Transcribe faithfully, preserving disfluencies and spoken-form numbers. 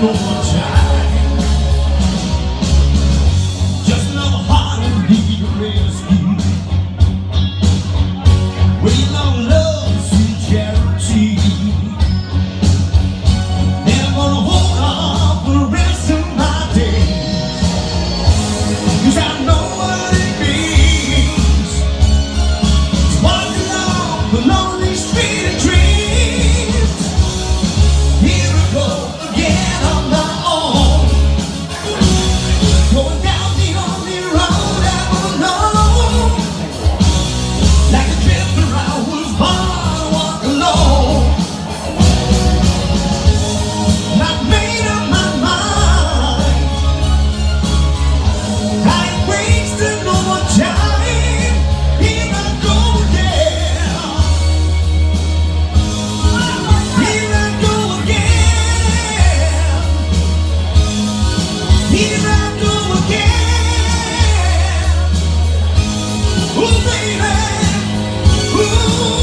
no more time. Just another heart in need of rescue. Waiting on love, sweet charity. Never gonna hold on for the rest of my days, 'cause I know what it means to walk along the lonely street of dreams. Here we go again on my own, going down the only road I ever known. Like a drifter I was born to walk alone. And I made up my mind, I ain't wasting no more time. Here I go again, here I go again, here I go again. Ooh, baby, ooh.